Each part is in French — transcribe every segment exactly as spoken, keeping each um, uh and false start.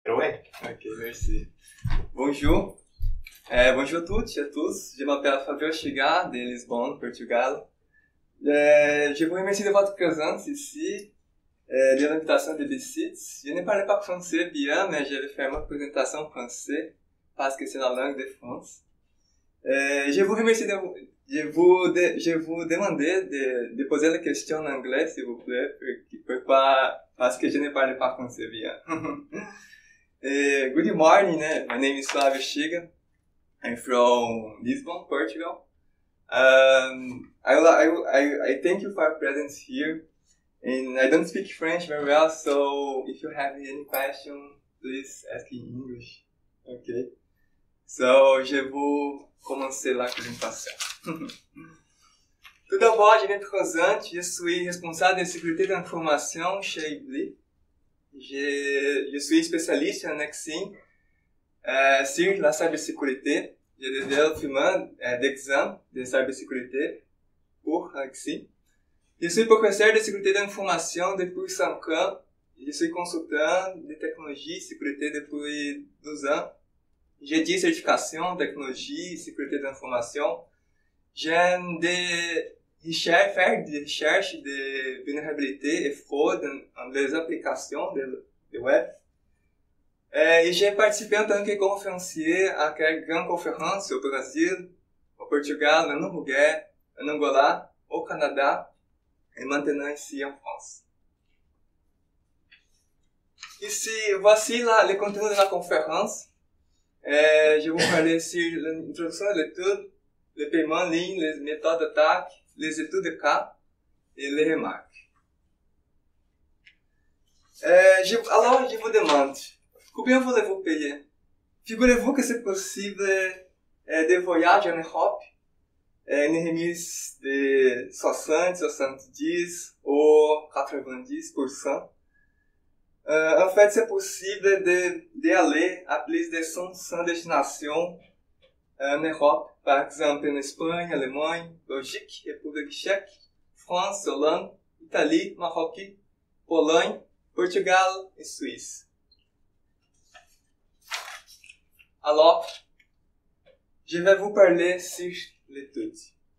Ouais. Ok, merci. Bonjour. Euh, bonjour à toutes et à tous. Je m'appelle Fabio Chiga, de Lisbonne, Portugal. Euh, je vous remercie de votre présence ici, euh, de l'invitation de Bessites. Je ne parle pas français bien, mais je vais faire ma présentation en français, parce que c'est la langue de France. Euh, je vous remercie de vous, je vous, de, je vous demander de, de poser la question en anglais, s'il vous plaît, pour, pour pas, parce que je ne parle pas français bien. uh, good morning, eh? My name is Flavio Chiga. I'm from Lisbon, Portugal. Um, I, I, I, I thank you for your presence here. And I don't speak French very well, so if you have any question, please ask in English. Okay? So, je vais commencer la présentation. Tout d'abord, je me présente, je suis responsable de sécurité d'information chez Ibli. Je, je suis spécialiste en Exim euh, sur la cybersécurité. Je développe euh, d'examen de cybersécurité pour Exim. Je suis professeur de sécurité d'information depuis cinq ans. Je suis consultant de technologie et sécurité depuis douze ans. J'ai dix certifications, technologie, sécurité d'information. J'aime des recherches, faire des recherches de vulnérabilité et fraude dans les applications de, de web. Et j'ai participé en tant que conférencier à quelques grandes conférences au Brasil, au Portugal, en Uruguay, en Angola, au Canada et maintenant ici en France. Ici, voici là, le contenu de la conférence. Euh, je vais vous parler sur l'introduction de l'étude, le paiement en ligne, les méthodes d'attaque, les études de cas et les remarques. Euh, je, alors, je vous demande, combien voulez-vous payer? Figurez-vous que c'est possible euh, de voyager en Europe, euh, une remise de soixante, soixante-dix ou quatre-vingt-dix pour cent. Euh, en fait, c'est possible de, de aller à plus de cinq cents destinations euh, en Europe, par exemple en Espagne, Allemagne, Belgique, République tchèque, France, Hollande, Italie, Maroc, Pologne, Portugal et Suisse. Alors, je vais vous parler sur l'étude.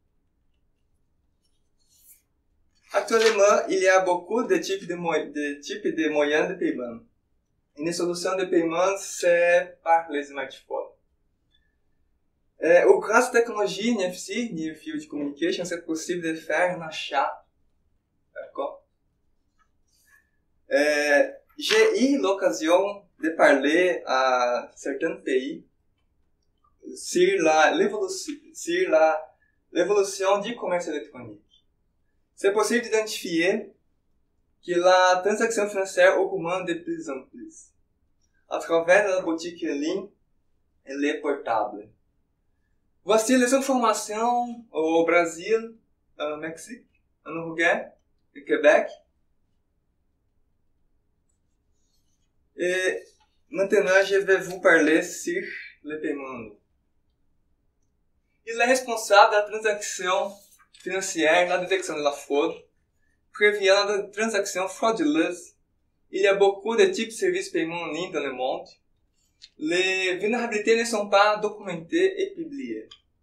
Actuellement, il y a beaucoup de types de, de, types de moyens de paiement. Une solution de paiement, c'est par les smartphones. Euh, ou grâce à la technologie N F C, Near Field Communication, c'est possible de faire un achat. D'accord? Euh, j'ai eu l'occasion de parler à certains pays sur la l'évolution, sur la l'évolution du commerce électronique. C'est possible d'identifier que la transaction financière augmente de plus en plus à travers la boutique en ligne et les portables. Voici les informations au Brésil, au Mexique, en Uruguay, au Québec. Et maintenant, je vais vous parler sur le paiement en ligne. Il est responsable de la transaction financière, la détection de la fraude, prévenant la transaction frauduleuse. Il y a beaucoup de types de services de paiement en ligne dans le monde. Les vulnérabilités ne sont pas documentées et publiées.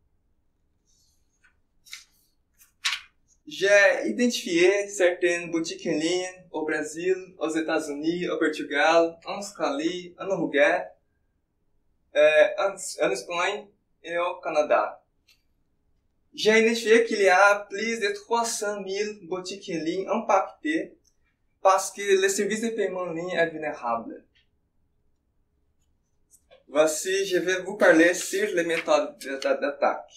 J'ai identifié certaines boutiques en ligne au Brésil, aux États-Unis, au Portugal, en Australie, en Uruguay, euh, en, en Espagne et au Canada. J'ai identifié qu'il y a plus de trois cent mille boutiques en ligne impactées parce que le service de paiement en ligne est vulnérable. Voici, je vais vous parler sur les méthodes d'attaque.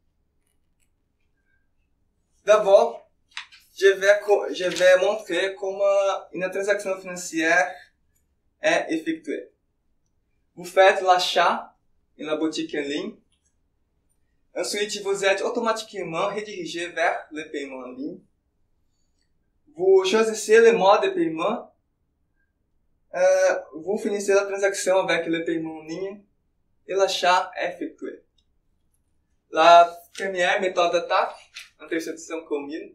D'abord, je vais, je vais montrer comment une transaction financière est effectuée. Vous faites l'achat dans la boutique en ligne. Ensuite, vous êtes automatiquement redirigé vers le paiement en ligne. Vous choisissez le mode de paiement. Euh, vous finissez la transaction avec le paiement en ligne et l'achat est effectué. La première méthode d'attaque, interception commune.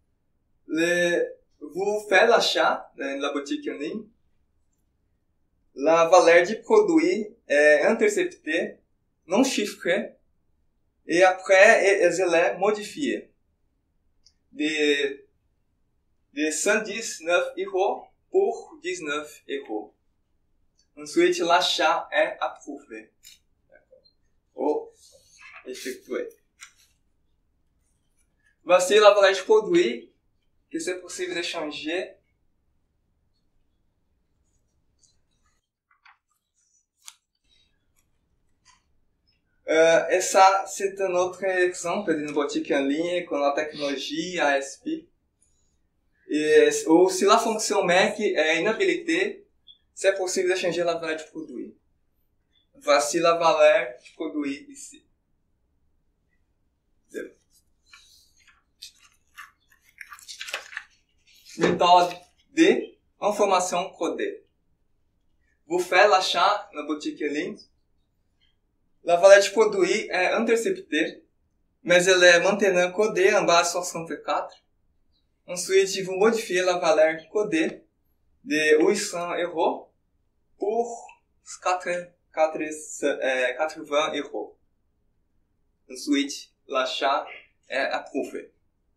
Le, vous faites l'achat dans la boutique en ligne. la valeur du produit est interceptée, non chiffrée, et après elle est modifiée de, de cent dix-neuf euros pour dix-neuf euros. Ensuite, l'achat est approuvé ou effectué. Voici la valeur du produit que c'est possible de changer. Euh, et ça, c'est un autre exemple d'une boutique en ligne com la technologie A S P. Et, ou si la fonction M A C est inhabilitée, c'est possible de changer la valeur du produit. Voici la valeur du produit ici. Méthode de information codée. Vous faites l'achat na boutique en ligne. La valeur du produit est interceptée, mais elle est maintenant codée en base soixante-quatre. Ensuite, vous modifiez la valeur codée de huit cents euros pour quatre-vingts euros. Ensuite, l'achat est approuvé.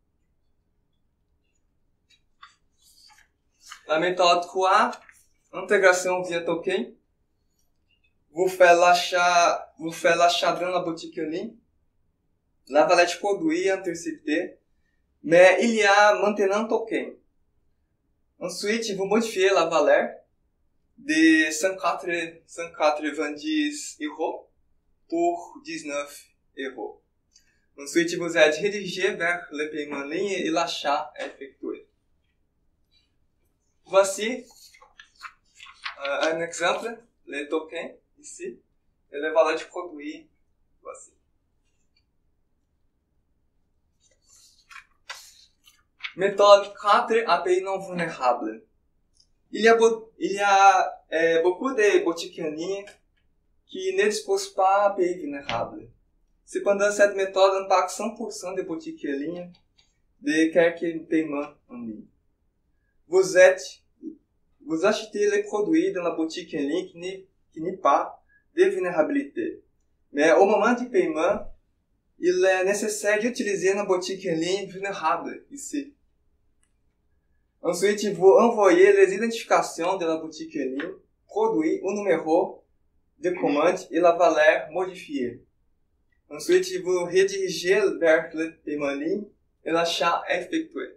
La méthode trois, intégration via token. Vous faites l'achat, vous faites l'achat dans la boutique en ligne. La valeur du produit est interceptée, mais il y a maintenant un token. Ensuite, vous modifiez la valeur de cent quatre-vingt-dix euros pour dix-neuf euros. Ensuite, vous êtes redirigé vers le paiement en ligne et l'achat est effectué. Voici euh, un exemple, le token ici, et la valeur du produit, voici. Méthode quatre, A P I non vulnérable. Il y a, il y a euh, beaucoup de boutiques en ligne qui ne disposent pas d'A P I vulnérable. Cependant, cette méthode impacte cent pour cent des boutiques en ligne de quelques paiements en ligne. Vous êtes, vous achetez les produits dans la boutique en ligne qui n'est pas de vulnérabilité. Mais au moment du paiement, il est nécessaire d'utiliser une boutique en ligne vulnérable ici. Ensuite, vous envoyez les identifications de la boutique en ligne, produit ou numéro de commande et la valeur modifiée. Ensuite, vous redirigez vers le paiement en ligne et l'achat est effectué.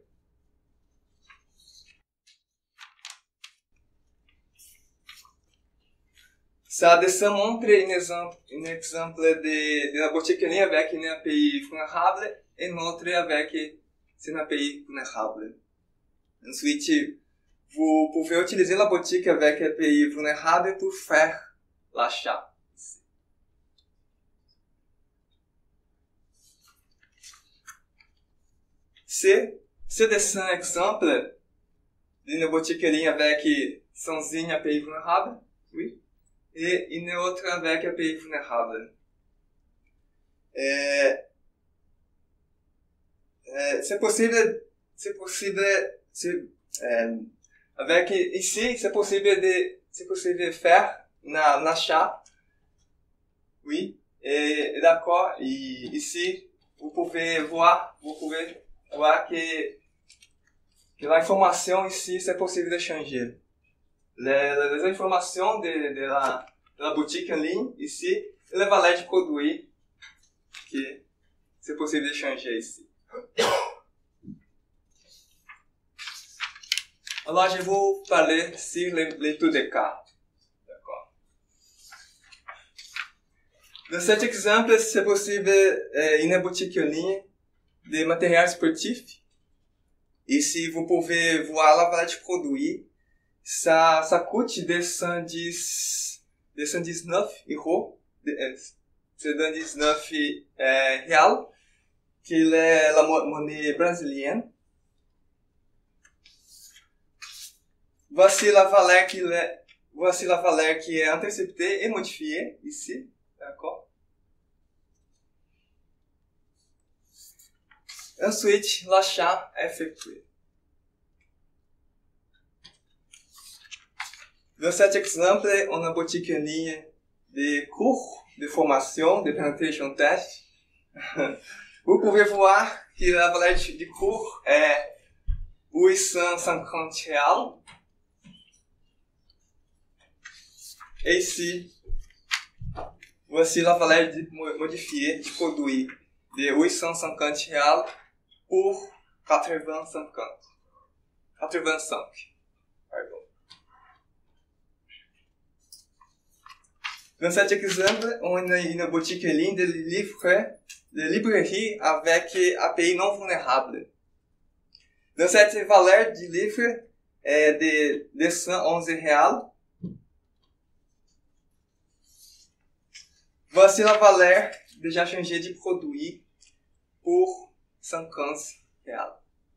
Ça descend montre un exemple, un exemple de, de la boutique en ligne avec une A P I vulnérable et une autre avec une A P I vulnérable. Ensuite, vous pouvez utiliser la boutique avec A P I vulnérable pour faire l'achat. C'est, c'est dessin exemple d'une boutique en ligne avec sans une A P I vulnérable, oui, et une autre avec A P I vulnérable. Et, et, c'est possible, c'est possible, c'est, euh, avec ici, c'est possible de, c'est possible de faire un achat, oui, et, et d'accord, et ici, vous pouvez voir, vous pouvez voir que, que l'information ici, c'est possible de changer. Les, les informations de, de, la, de la boutique en ligne ici, et les valeurs du produit, que c'est possible de changer ici. Alors, je vais vous parler sur l'étude de cas. D'accord. Dans cet exemple, c'est possible euh, une boutique en ligne de matériel sportif. Ici, vous pouvez voir la valeur du produit. Ça, ça coûte deux cent dix, deux cent dix-neuf euros. C'est deux cent dix-neuf euh, real, qui est la monnaie brésilienne. Voici la valeur qui est, voici la valeur qui est interceptée et modifiée ici, d'accord? Ensuite, l'achat est effectué. Dans cet exemple, on a une boutique en ligne de cours de formation, de penetration test. Vous pouvez voir que la valeur du cours est huit cent cinquante reais. Et ici, voici la valeur modifiée du produit de huit cent cinquante reais pour quatre-vingt-cinq. quatre-vingt-cinq. Pardon. Dans cet exemple, on a une boutique en ligne de livres, de librairie avec A P I non vulnérable. Dans cette valeur du livre est de deux cent onze reais. Voici la valeur déjà changée du produit pour cinquante reais.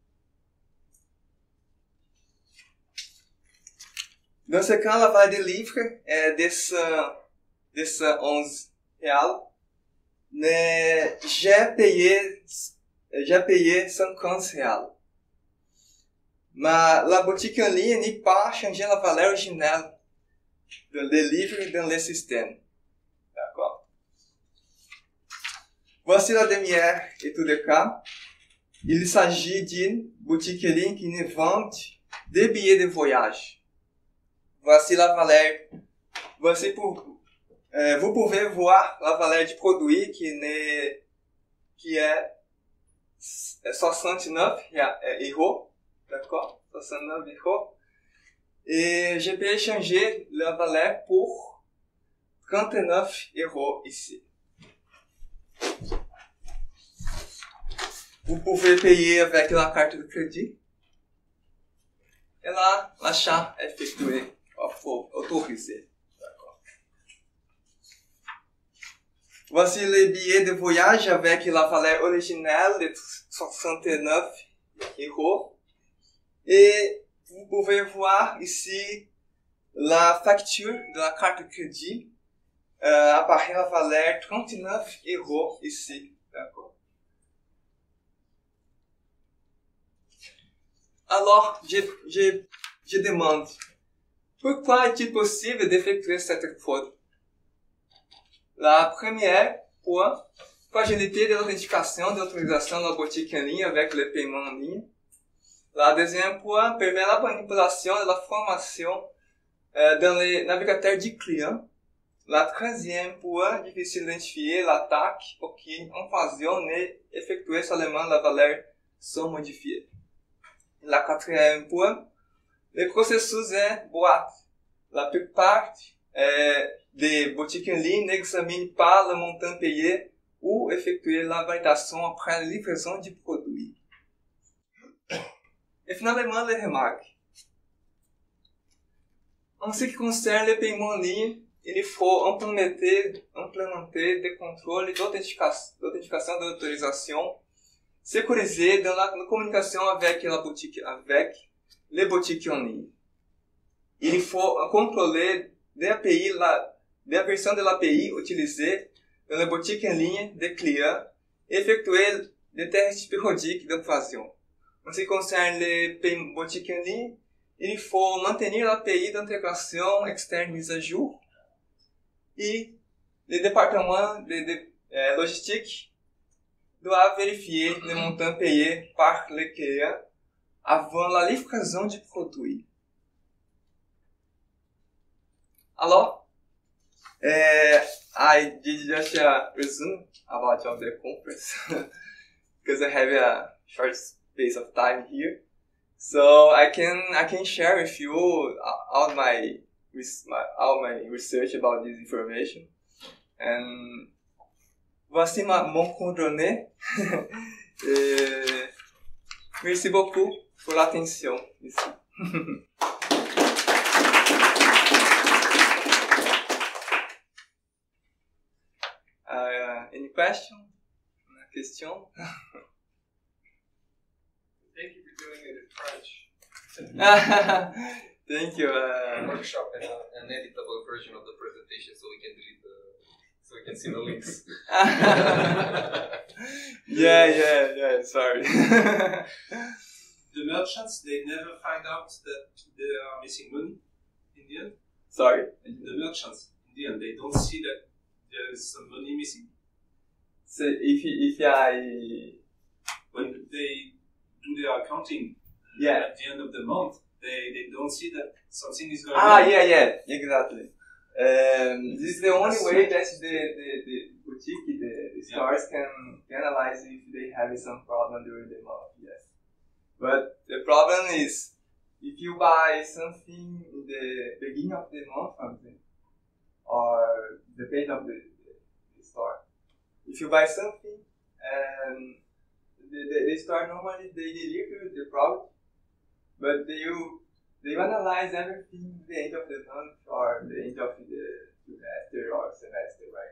Dans ce cas, la valeur du livre est de cent onze reais. Mais j'ai payé, j'ai payé cinquante reais. Mais la boutique en ligne n'a pas changé la valeur originale du livre dans le système. D'accord? Voici la dernière étude de cas. Il s'agit d'une boutique en ligne qui ne vend des billets de voyage. Voici la valeur. Voici pour, euh, vous pouvez voir la valeur du produit qui, n'est, qui est soixante-neuf euros. D'accord? soixante-neuf euros. Et je peux changer la valeur pour trente-neuf euros ici. Vous pouvez payer avec la carte de crédit. Et là, l'achat est effectué, autorisé. D'accord. Voici les billets de voyage avec la valeur originale de soixante-neuf euros. Et vous pouvez voir ici la facture de la carte de crédit. Euh, apparaît la valeur trente-neuf euros ici. D'accord. Alors, je, je, je demande, pourquoi est-il possible d'effectuer cette fraude? La première, pour fragilité de l'authentification de l'autorisation de la boutique en ligne avec le paiement en ligne. La deuxième point permet la manipulation de la formation euh, dans les navigateurs du client. La troisième point, difficile d'identifier l'attaque pour qui en occasion n'est effectuée seulement la valeur sont modifiées. La quatrième point, le processus est boîte. La plupart euh, des boutiques en ligne n'examinent pas le montant payé ou effectuer la validation après la livraison du produit. Et finalement, les remarques. En ce qui concerne le paiement en ligne, il faut implémenter, implémenter des contrôles d'authentification, d'authentification de l'autorisation sécurisés dans la communication avec la boutique, avec les boutiques en ligne. Il faut contrôler des A P I, la, des versions de l'A P I utilisées dans les boutiques en ligne des clients et effectuer des tests périodiques d'invasion. En ce qui concerne les boutiques en ligne, il faut maintenir l'A P I d'intégration externe mise à jour et les départements de, de euh, logistique doivent vérifier le montant payé par le client avant la livraison du produit. Alors, uh, I did just a resume about the conference because I have a short space of time here, so I can I can share with you all my, my all my research about this information. And voici ma, mon coordonnée. Et merci beaucoup pour l'attention ici. uh, any question? Question? Thank you for doing it in French. Thank you. Uh, Workshop and uh, an editable version of the presentation so we can delete the, so we can see the links. yeah, yeah, yeah. Sorry. The merchants, they never find out that they are missing money in the end. Sorry? The merchants, in the end, they don't see that there is some money missing. So if if I When they do their accounting yeah at the end of the month, they, they don't see that something is going ah on. yeah yeah exactly. Um, this is the only way that the the, the boutique the, the stores yeah. can, can analyze if they have some problem during the month. Yes, but the problem is if you buy something in the beginning of the month, something or the page of the, the, the store. If you buy something and the, the, the store normally they deliver the product, but they you they analyze everything at the end of the month or the end of the trimester or semester, right?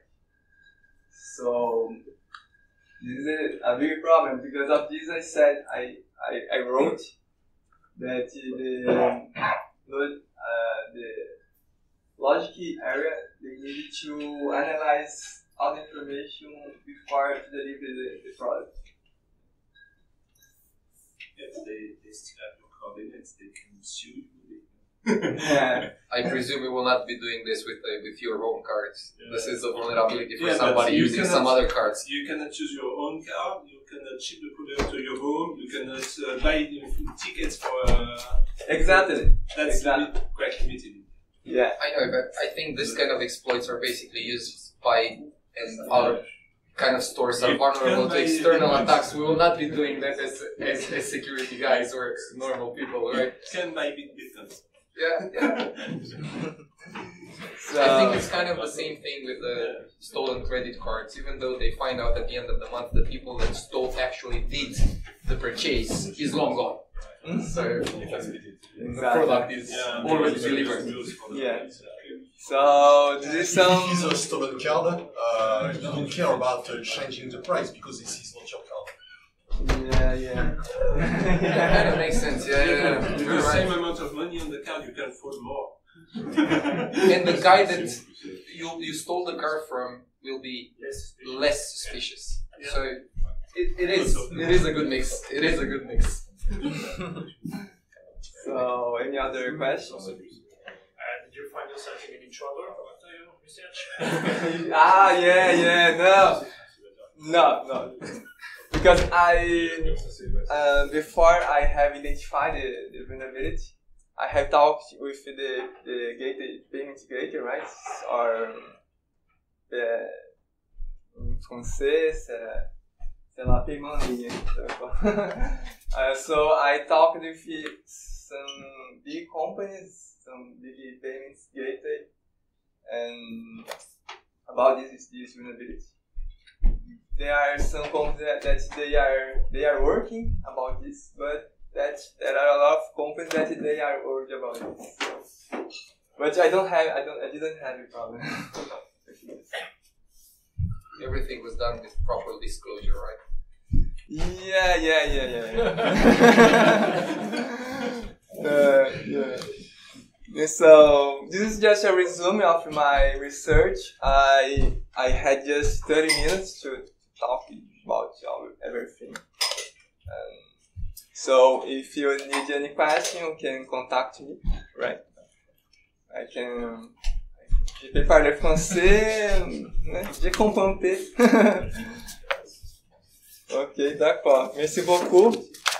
So this is a, a big problem. Because of this, I said I I, I wrote that the uh, the logic area they need to analyze all the information before to deliver the, the product. If they, they still have your coordinates, they can sue you. Yeah. I presume you will not be doing this with uh, with your own cards. Yeah. This is a vulnerability for Yeah, somebody you using cannot- some other cards. You cannot choose your own card, you cannot ship the product to your home, you cannot uh, buy uh, tickets for... Uh, Exactly. that's Exactly. limit, quite limited. Yeah. I know, but I think this kind of exploits are basically used by and other kind of stores that are vulnerable to external attacks. We will not be doing that as, as, as security guys or normal people, right? Can buy bit bitcoins. Yeah, yeah. So, I think it's kind of the same thing with the stolen credit cards. Even though they find out at the end of the month the people that stole actually did the purchase is long gone. So the product is Yeah, already because delivered. it's for the- Yeah. So this is some. If it's a stolen card, uh, you don't care about uh, changing the price because this is not your card. Yeah, yeah. Yeah, kind of makes sense. Yeah, yeah, yeah. With You're the right. same amount of money on the card, you can afford more. And the guy that you you stole the car from will be less suspicious. So it, it is it is a good mix. It is a good mix. So any other questions? Uh, did you find yourself in trouble after your research? Ah, yeah, yeah, no, no, no. Because I, uh, before I have identified the, the vulnerability, I have talked with the, the gated payment gateway, right? Or the, em francês, uh, sei lá, payment linha. uh, so I talked with some big companies, some big payments gateway, and about this this vulnerability. There are some companies that, that they are they are working about this, but that there are a lot of companies that they are worried about this. But I don't have I don't I didn't have a problem. Everything was done with proper disclosure, right? Yeah, yeah, yeah, yeah. yeah. uh, yeah. And so this is just a resume of my research. I I had just thirty minutes to talk about all, everything. Um, so if you need any question, you can contact me, right? I can. Je peux parler français, né? J'ai compris. Ok, d'accord. Merci beaucoup.